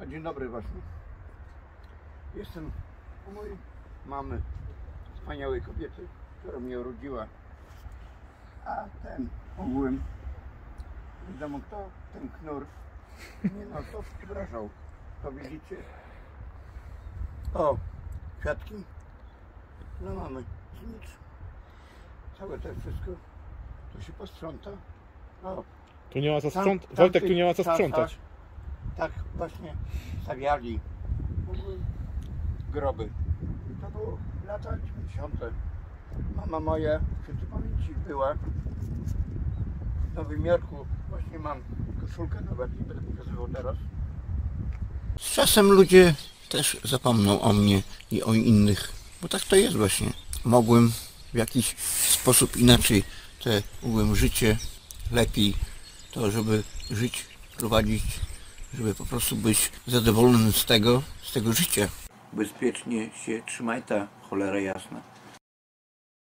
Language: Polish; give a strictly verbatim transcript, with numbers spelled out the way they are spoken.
A dzień dobry właśnie. Jestem u mojej mamy, wspaniałej kobiety, która mnie urodziła. A ten ogółem, wiadomo kto, ten knur, mnie na to wyobrażał. To widzicie? O, kwiatki dla mamy, znicz. Całe to wszystko, to się posprząta. O, Tu nie ma co tam- sprzątać. w Wojtek, tu tamtych nie ma co czasach sprzątać. Tak właśnie stawiali groby. I to było lata dziewięćdziesiąte. Mama moja w świętej pamięci była w Nowym Jorku. Właśnie mam koszulkę nawet, nie będę pokazywał teraz. Z czasem ludzie też zapomną o mnie i o innych, bo tak to jest właśnie. Mogłem w jakiś sposób inaczej te ugłem życie lepiej, to żeby żyć, prowadzić, żeby po prostu być zadowolonym z tego, z tego życia. Bezpiecznie się trzymaj ta cholera jasna.